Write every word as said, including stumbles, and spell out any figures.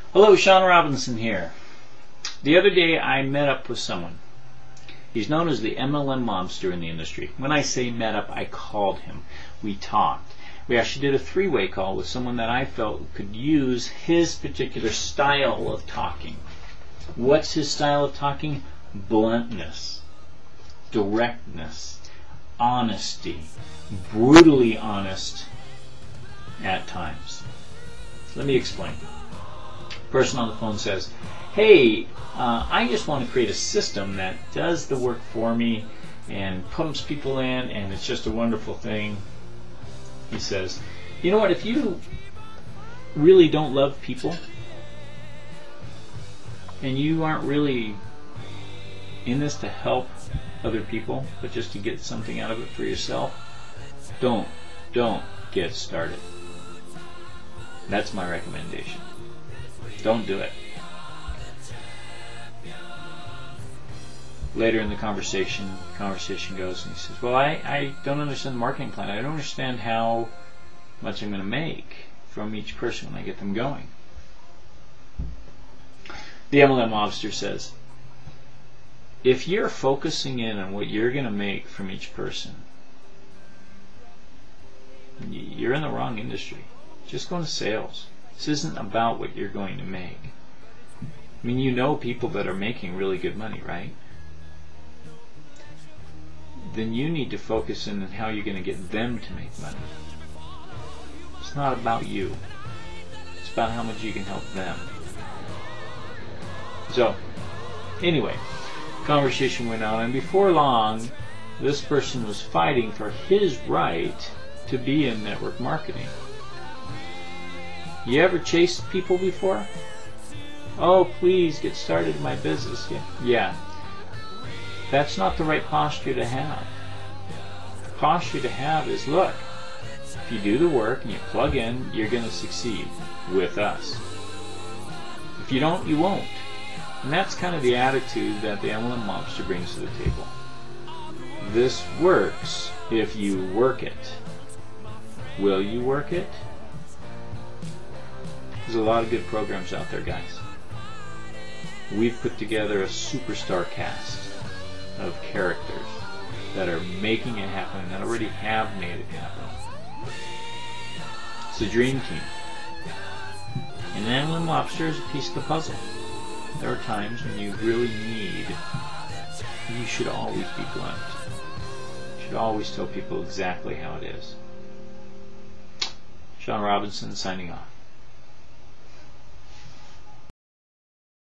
Hello, Sean Robinson here. The other day I met up with someone. He's known as the M L M Mobster in the industry. When I say met up, I called him. We talked. We actually did a three-way call with someone that I felt could use his particular style of talking. What's his style of talking? Bluntness, directness, honesty, brutally honest at times. Let me explain. Person on the phone says, hey, uh, I just want to create a system that does the work for me and pumps people in, and it's just a wonderful thing. He says, you know what, if you really don't love people and you aren't really in this to help other people but just to get something out of it for yourself, don't, don't get started. That's my recommendation. Don't do it. Later in the conversation, conversation goes and he says, well, I, I don't understand the marketing plan. I don't understand how much I'm going to make from each person when I get them going. The M L M Mobster says, if you're focusing in on what you're going to make from each person, you're in the wrong industry. Just go into sales. This isn't about what you're going to make. I mean, you know people that are making really good money, right? Then you need to focus in on how you're going to get them to make money. It's not about you. It's about how much you can help them. So, anyway, conversation went on, and before long, this person was fighting for his right to be in network marketing. You ever chased people before? Oh, please get started in my business. Yeah. yeah. That's not the right posture to have. The posture to have is, look, if you do the work and you plug in, you're going to succeed with us. If you don't, you won't. And that's kind of the attitude that the M L M Mobster brings to the table. This works if you work it. Will you work it? There's a lot of good programs out there, guys. We've put together a superstar cast of characters that are making it happen, that already have made it happen. It's a dream team. And M L M Mobster is a piece of the puzzle. There are times when you really need, you should always be blunt. You should always tell people exactly how it is. Sean Robinson signing off.